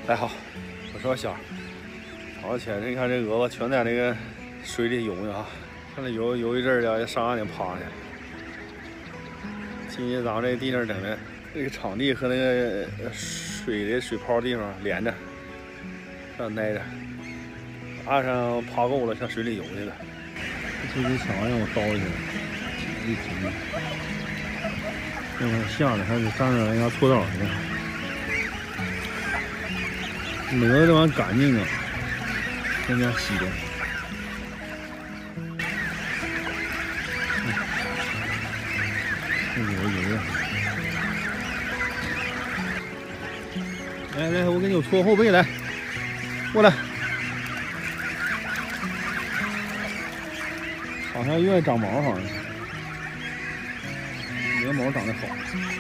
大家好，我是小香。早起你看这鹅子全在那个水里游呢啊，看这游一阵儿了，上岸就趴下。今天早上这地那儿整的，这个场地和那个水泡地方连着，这挨着。岸上趴够了，上水里游去了。这只墙让我叨一下，一直。要不然下来还得站着人家搓澡去。鹅这玩意干净啊，人家洗的。这游了。来，我给你搓后背来，过来。好像愿意长毛，好像鹅毛长得好。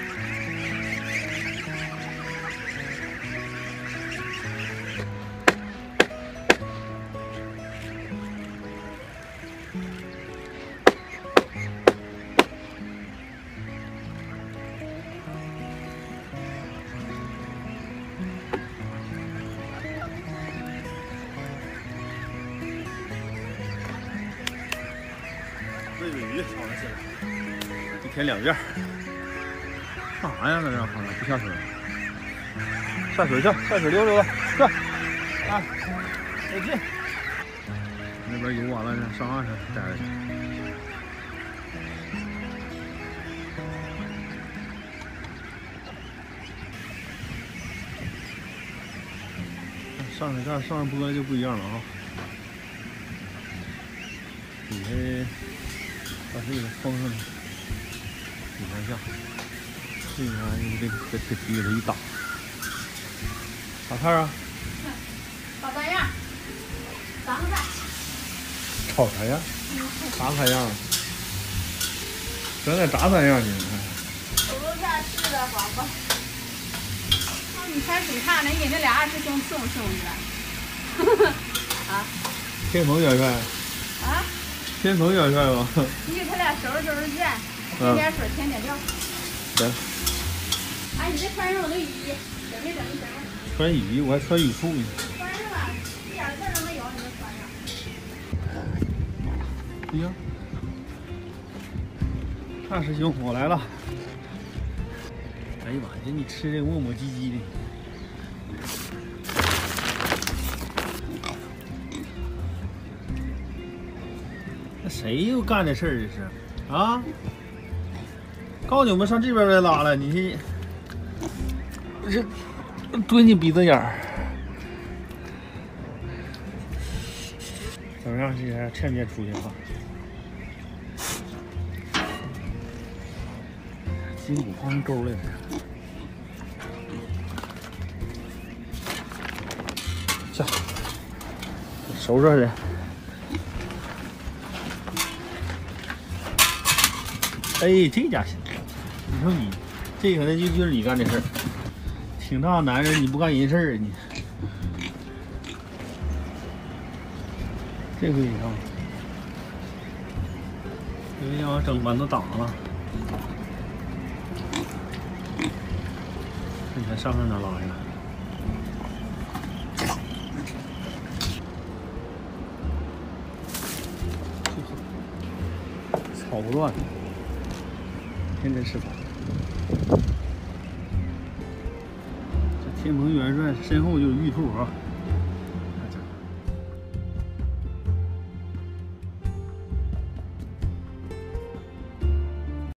喂鱼，早上起来，一天2件。干啥呀？在这好像不下水，下水去，下水溜达去。啊，再见。那边游完了，上岸上待着去。上海盖上播就不一样了啊。底下把这个封上，底下下，这个用这个梯子一打，啥菜啊？ 炒三样，3个菜。 炒啥样？啥3样？咱俩炸3样去，你看。 手榴片是的，宝宝。那你才水看呢，你给那俩二师兄伺候去了。啊？ 天蓬元帅。 啊？ 天蓬元帅吗？ 你给他俩收拾去，添点水，添点料。 行。 哎，你这穿上我的雨衣，等一等。 穿雨衣，我还穿雨裤呢。 穿上吧，一点事儿都没有，你就穿上。 哎呀，大师兄，我来了。哎呀妈呀，你吃这磨磨唧唧的。那谁又干这事儿？这是啊？告诉你们上这边来拉了，你这蹲你鼻子眼儿。怎么样？这还欠不欠出去哈？筋骨泡成沟来了。下，收拾去。哎，这家行，你说你这可能就是你干的事儿，挺大男人你不干人事儿啊你。这回你看，因为要整完都打了，你看上哪拉去了？草不乱。天天吃草。这天蓬元帅身后就是玉兔啊！